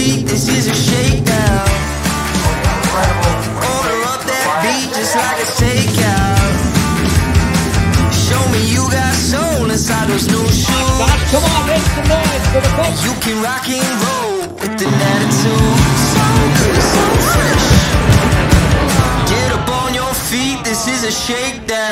feet, this is a shakedown. Order up that beat just like a takeout. Show me you got soul inside those new shoes. Come on, make some noise for the folks. You can rock and roll with an attitude. So good, so fresh. Get up on your feet, this is a shakedown.